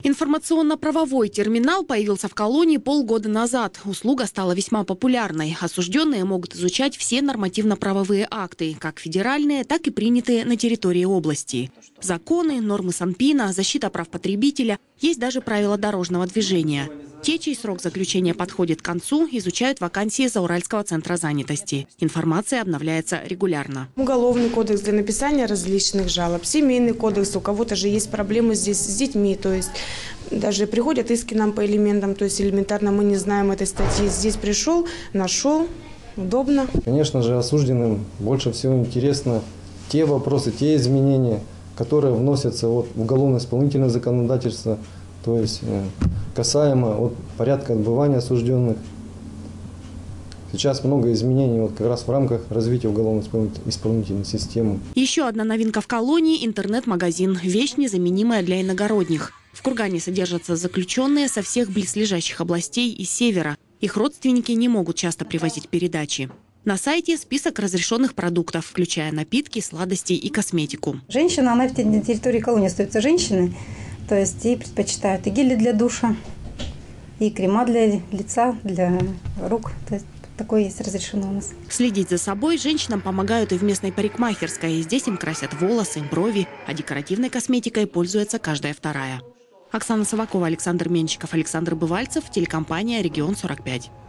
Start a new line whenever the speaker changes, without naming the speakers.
Информационно-правовой терминал появился в колонии полгода назад. Услуга стала весьма популярной. Осужденные могут изучать все нормативно-правовые акты, как федеральные, так и принятые на территории области. Законы, нормы Санпина, защита прав потребителя, есть даже правила дорожного движения. Те, чей срок заключения подходит к концу, изучают вакансии Зауральского центра занятости. Информация обновляется регулярно.
Уголовный кодекс для написания различных жалоб, семейный кодекс, у кого-то же есть проблемы здесь с детьми, то есть даже приходят иски нам по элементам, то есть элементарно мы не знаем этой статьи. Здесь пришел, нашел, удобно.
Конечно же, осужденным больше всего интересно те вопросы, те изменения, которые вносятся в уголовно-исполнительное законодательство, то есть касаемо порядка отбывания осужденных. Сейчас много изменений как раз в рамках развития уголовно-исполнительной системы.
Еще одна новинка в колонии – интернет-магазин. Вещь незаменимая для иногородних. В Кургане содержатся заключенные со всех близлежащих областей и севера. Их родственники не могут часто привозить передачи. На сайте список разрешенных продуктов, включая напитки, сладости и косметику.
Женщина, она на территории колонии остается женщиной, то есть ей предпочитают и гели для душа, и крема для лица, для рук. То есть такое есть разрешено у нас.
Следить за собой женщинам помогают и в местной парикмахерской. Здесь им красят волосы, брови, а декоративной косметикой пользуется каждая вторая. Оксана Савакова, Александр Менчиков, Александр Бывальцев, телекомпания «Регион 45».